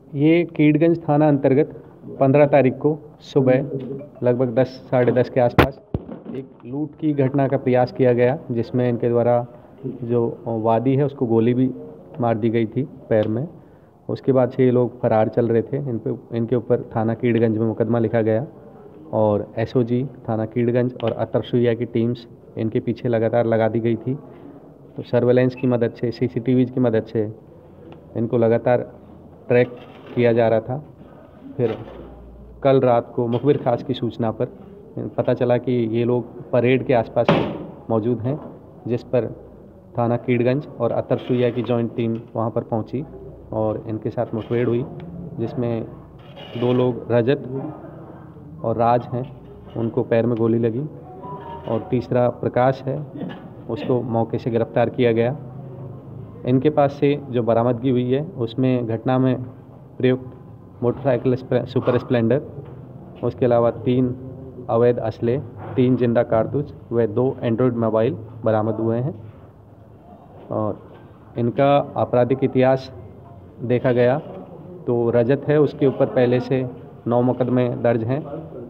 ये कीडगंज थाना अंतर्गत 15 तारीख को सुबह लगभग 10 साढ़े 10 के आसपास एक लूट की घटना का प्रयास किया गया, जिसमें इनके द्वारा जो वादी है उसको गोली भी मार दी गई थी पैर में। उसके बाद से ये लोग फरार चल रहे थे। इनके ऊपर थाना कीडगंज में मुकदमा लिखा गया और एसओजी थाना कीडगंज और अतर सुइया की टीम्स इनके पीछे लगातार लगा दी गई थी। तो सर्वेलेंस की मदद से, सीसीटीवीज़ की मदद से इनको लगातार ट्रैक किया जा रहा था। फिर कल रात को मुखबिर खास की सूचना पर पता चला कि ये लोग परेड के आसपास मौजूद हैं, जिस पर थाना कीडगंज और अतर सुइया की जॉइंट टीम वहां पर पहुंची और इनके साथ मुठभेड़ हुई, जिसमें 2 लोग रजत और राज हैं, उनको पैर में गोली लगी और तीसरा प्रकाश है, उसको मौके से गिरफ्तार किया गया। इनके पास से जो बरामदगी हुई है उसमें घटना में प्रयुक्त मोटरसाइकिल सुपर स्प्लेंडर, उसके अलावा 3 अवैध असले, 3 जिंदा कारतूस व 2 एंड्रॉयड मोबाइल बरामद हुए हैं। और इनका आपराधिक इतिहास देखा गया तो रजत है, उसके ऊपर पहले से 9 मुकदमे दर्ज हैं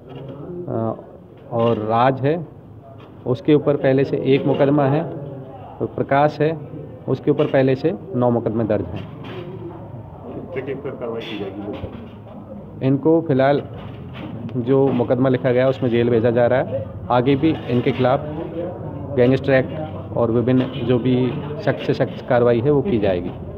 और राज है, उसके ऊपर पहले से 1 मुकदमा है और प्रकाश है, उसके ऊपर पहले से 9 मुकदमे दर्ज हैं। कार्रवाई की जाएगी? इनको फिलहाल जो मुकदमा लिखा गया उसमें जेल भेजा जा रहा है। आगे भी इनके खिलाफ गैंगस्टर एक्ट और विभिन्न जो भी सख्त से सख्त कार्रवाई है वो की जाएगी।